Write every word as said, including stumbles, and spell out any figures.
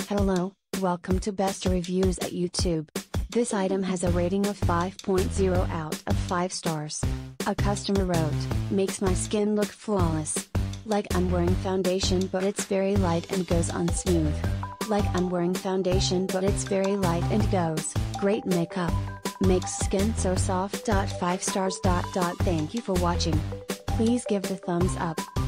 Hello, welcome to Best Reviews at YouTube. This item has a rating of five point zero out of five stars. A customer wrote, "Makes my skin look flawless. Like I'm wearing foundation but it's very light and goes on smooth. Like I'm wearing foundation but it's very light and goes, great makeup. Makes skin so soft. five stars. Thank you for watching. Please give the thumbs up.